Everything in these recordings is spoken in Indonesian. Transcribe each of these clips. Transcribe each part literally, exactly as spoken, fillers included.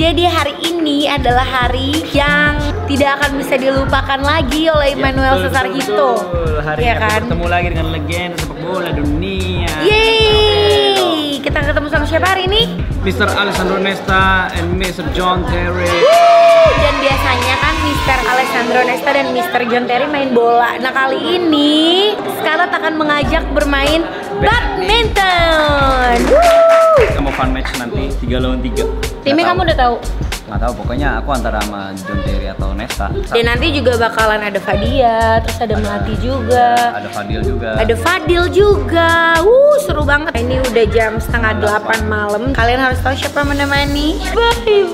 Jadi hari ini adalah hari yang tidak akan bisa dilupakan lagi oleh Emmanuel ya, Sesarhito. Hari ya ini kan? aku bertemu lagi dengan legenda sepak bola dunia. Yeay! Kita ketemu sama siapa hari ini? Mister Alessandro Nesta and Mister John Terry. Woo! Dan biasanya kan Mister Alessandro Nesta dan Mister John Terry main bola. Nah kali ini Scarlett akan mengajak bermain badminton. Woo! Kita mau fun match nanti tiga lawan tiga. Timnya kamu udah tahu? Nggak tahu, pokoknya aku antara sama John Terry atau Nesta. Dan nanti juga bakalan ada Fadia, terus ada, ada Melati juga, ada Fadil juga, ada Fadil juga. Wuh seru banget. Ini udah jam setengah delapan malam. Kalian harus tahu siapa menemani. Bye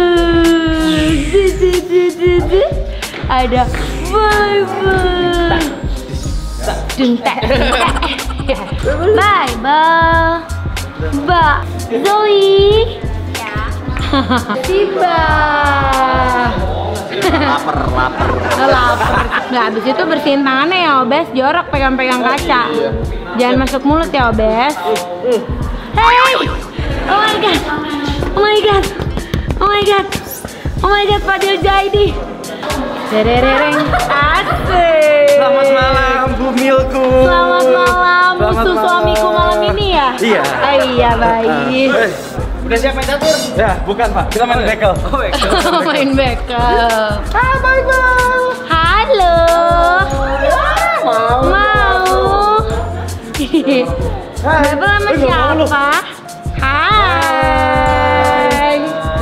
bye. Ada bye bye. Duntek. Bye bye. Mbak Zoe. Tiba. lapar, lapar. Lapar. Nggak, habis itu bersihin tangannya ya, Obes. Jorok pegang-pegang kaca. Jangan masuk mulut ya, Obes. Hey! Oh my god. Oh my god. Oh my god. Oh my god, Fadil Jaidi. Derereng. Asik. Selamat malam, Bu Milku. Selamat malam, musuh suamiku malam ini ya? Iya. Ah, iya, baik. Eh, udah siap main catur? Ya, bukan Pak. Kita main bekel. Oh, bekel. Main bekel. Ah, bye bye. Halo. Mau. Mau. Bebel sama siapa? Hai.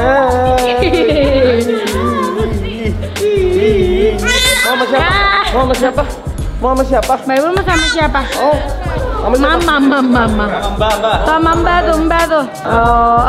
Mau sama siapa? Mau sama siapa? Mau sama siapa? Bebel mau sama siapa? Oh. Mama, mama, mama. Sama mbak tuh, mbak tuh. Oh.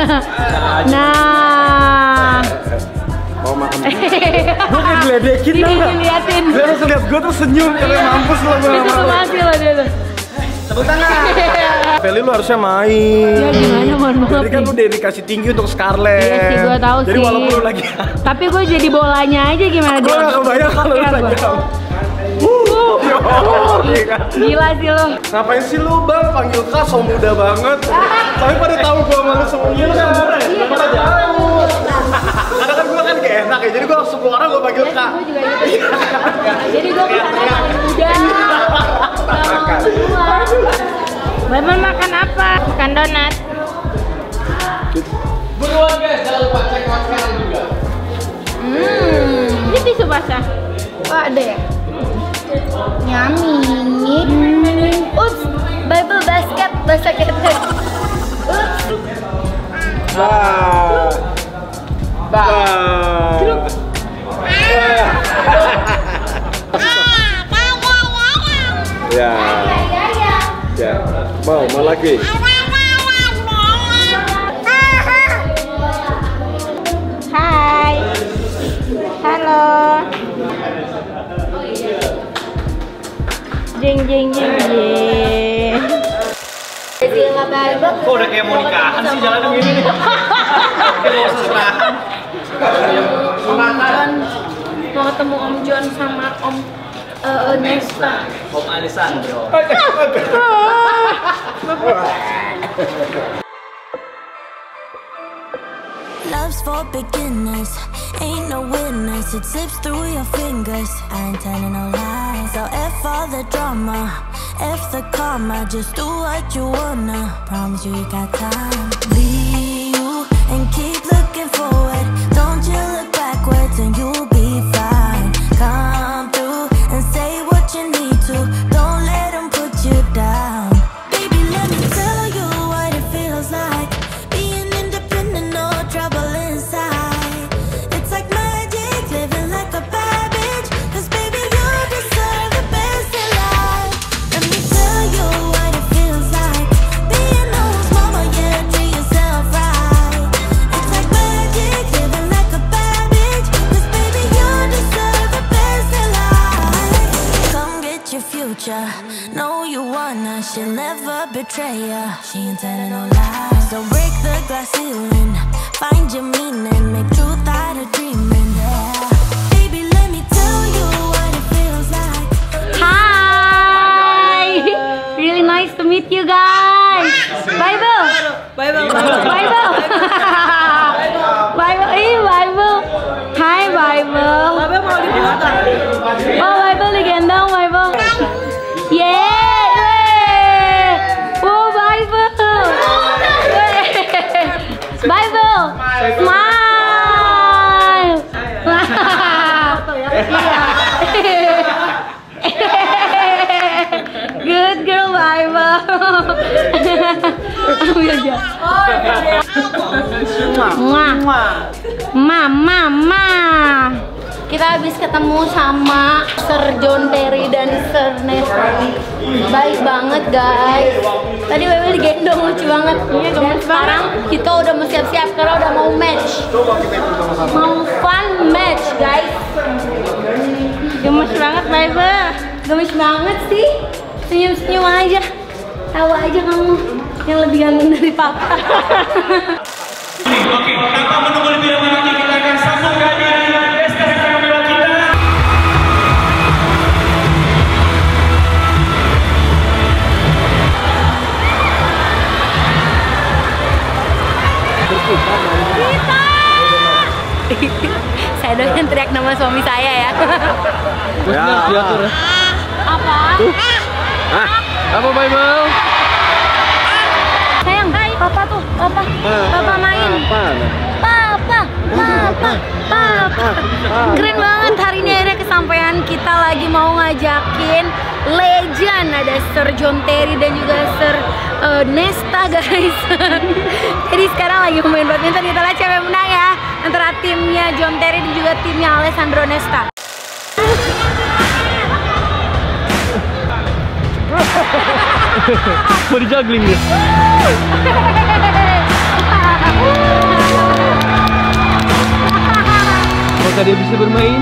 Nah. Mau makan. Gue kayak geledekin tau gak? Liatin. Dia langsung liat gue tuh senyum, karena mampus lo gue. Itu masih loh dia tuh. Tepuk tangan. Feli lu harusnya main. Ya gimana, mohon maaf. Jadi kan lu dedikasi tinggi untuk Scarlett. Iya sih, gue tahu sih. Jadi walaupun lu lagi. Tapi gue jadi bolanya aja gimana? Gue gak kebayang kalau lu lagi. Uh, gila sih lo. Ngapain sih lu bang panggil kak so muda banget. Tapi pada tahu gua malu semuanya lu kan murah ya. Iya, pada jauh. Karena kan gua kan kayak enak ya. Jadi gua langsung keluar gua panggil kak. Gue juga gitu. Jadi gue kesana paling muda. Makan. Bapak makan apa? Makan donat. Buruan guys, jangan lupa cek makanan juga. Hmm. Ini tisu basah. Oh ada ya? Nyami. Hmm. Ups, Bible basket, basket. Ups. Bah. Bah. Ya. Ya. Mau, mau lagi. Hai. Halo. Jeng jeng jeng jeng. Kok udah kayak mau nikahan sih jalan begini nih. Kayak mau seserahan. Om John mau ketemu Om John sama Om uh, Nesta. Om Alessandro. Love's for beginners, ain't no winners. It slips through your fingers. I ain't telling no lies. So F all the drama, F the karma. Just do what you wanna. Promise you you got time. Be you and keep looking forward. Don't you look backwards and you'll be fine. Come through and say what you need to. Don't let them put you down. Baby, let me tell you what it feels like. Being independent, no trouble inside. It's like magic, living like a bad bitch. Cause baby, you deserve the best in life. Let me tell you what it feels like. Being whose mama, yeah, treat yourself right. It's like magic, living like a bad bitch. Cause baby, you deserve the best in life. Come get your future. Know you wanna, she'll never betray ya. She ain't telling no lies. So break the glass ceiling, find your meaning, make truth out of dreaming. Yeah. Baby, let me tell you what it feels like. Hi. Really nice to meet you guys. Bible. Bible. Bible. Bible. Bible. aja. Mama, mama. Kita habis ketemu sama Sir John Terry dan Sir Nesta. Baik banget guys. Tadi Wewe digendong lucu banget. Dan sekarang kita udah mau siap-siap karena udah mau match. Mau fun match guys. Gemes banget Wewe. Gemes banget sih. Senyum-senyum aja. Tawa aja kamu yang lebih ganteng dari papa. Oke, tanpa menunggu lebih lama lagi kita akan sambung kehadiran Nesta dan Kamila kita. Saya doyan teriak nama suami saya ya. Ya. Apa? Hah? Apa Bible? Sayang, papa tuh, papa, papa main. Papa, papa, papa. Keren banget, hari ini akhirnya kesampaian kita lagi mau ngajakin legend. Ada Sir John Terry dan juga Sir uh, Nesta guys. Jadi sekarang lagi main badminton, kita lihat siapa yang menang ya. Antara timnya John Terry dan juga timnya Alessandro Nesta. Mau di juggling nih. Apakah dia bisa bermain?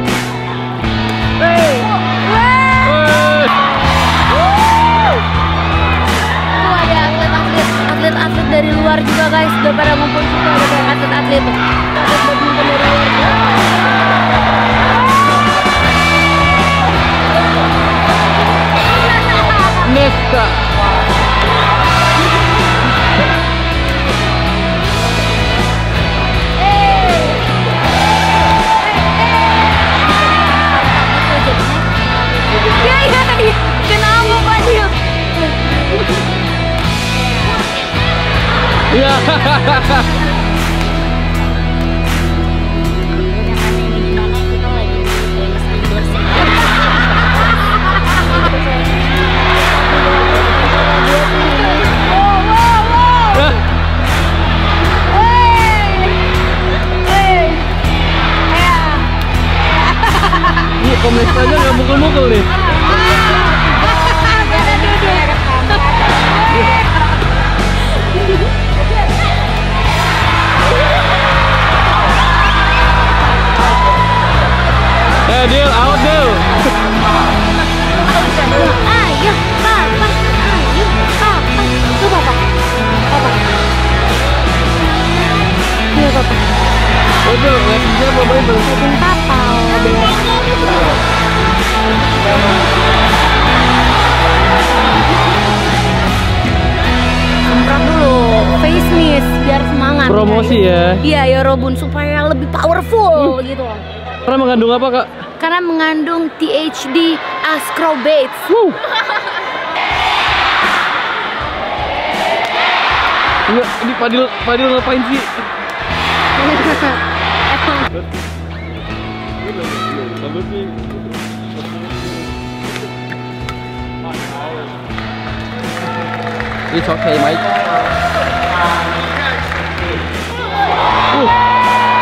Hey. Wow. Tuh ada atlet-atlet, atlet-atlet dari luar juga guys. Udah pada ngumpul juga, ada kayak atlet-atlet tuh. Atlet badminton dari luar juga. Nesta. Ya ya ya, kenapa Fadil? Ya. Komnas aja nggak mukul-mukul nih. Eh, deal, out deal. Ayo, papa, ayo, papa, tuh papa, papa, iya papa. Udah, nggak bisa mau main belum? Liatin papa, semprot dulu face mist biar semangat. Promosi ya? Iya ya Robun, supaya lebih powerful hmm. gitu. Karena mengandung apa kak? Karena mengandung T H D ascorbates. Wuh. Enggak, ini Fadil, Fadil ngapain sih? It's okay, Mike. Uh.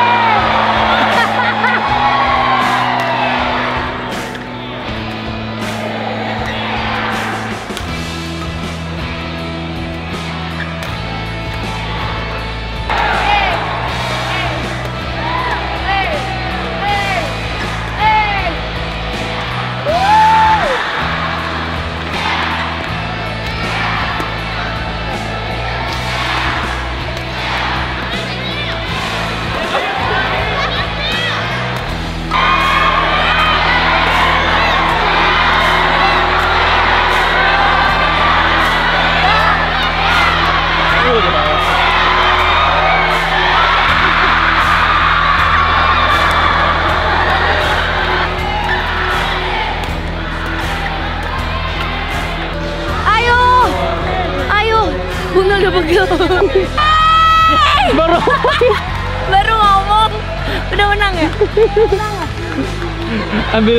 Bunga udah pegel. Baru baru ngomong udah menang ya? Menang ya? Ambil.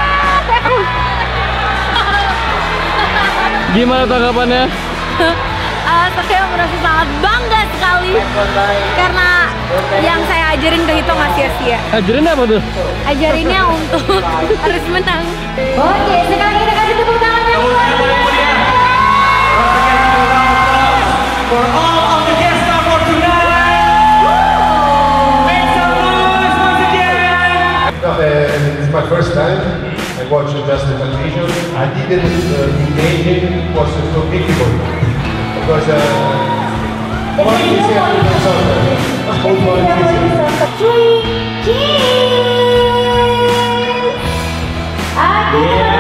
Gimana tanggapannya? uh, saya merasa sangat bangga sekali karena yang saya ajarin ke Hito nggak sia-sia. Ajarin apa tuh? Ajarinnya untuk harus menang. Oke, sekarang kita kasih tepuk tangan yang luar biasa. For all of the guest star for tonight. Make some noise once again. Uh, it's my first time. I watched just the television. I didn't uh, imagine it was so difficult because uh, more easier to the soccer. Football is easier. Three, cheers! Akhirnya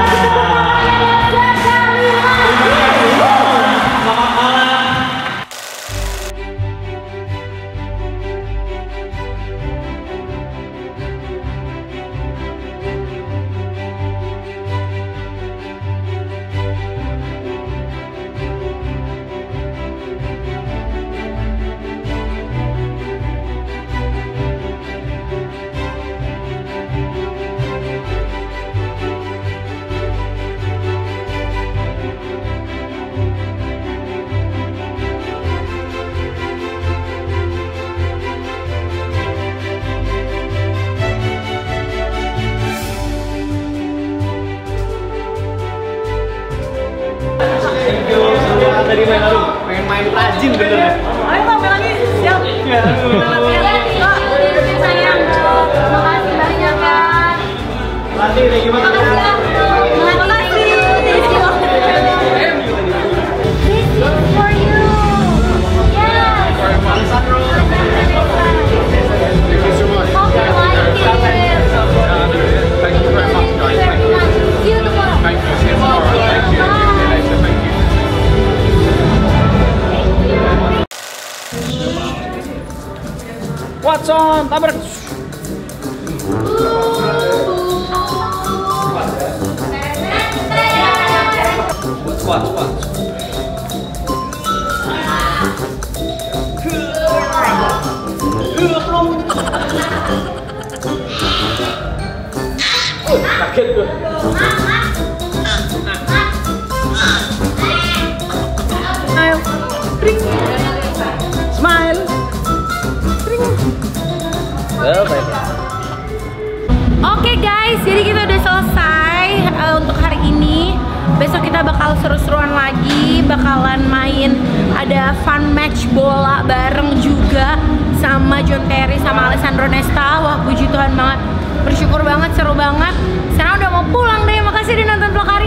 Tadi main lalu, pengen main rajin bener. ayo Pak, main lagi. Siap. Ya. Sayang. Makasih banyak kan. Latih nih gimana? Makasih. Thank you. This is for you. Yes. Thank you so much. Hope you like it. Thank you very much, guys. Very much. See you tomorrow. Thank you. See you tomorrow. Thank you. See you later. Thank you. Watson, tabrak. Squat, squat. Kaget gue. Smile. Ring. Smile. Ring. Oke guys, jadi kita udah selesai uh, untuk hari ini. Besok kita bakal seru-seruan lagi, bakalan main ada fun match bola bareng juga sama John Terry sama Alessandro Nesta. Wah, puji Tuhan banget, bersyukur banget, seru banget. Sekarang udah mau pulang deh. Makasih udah nonton vlog hari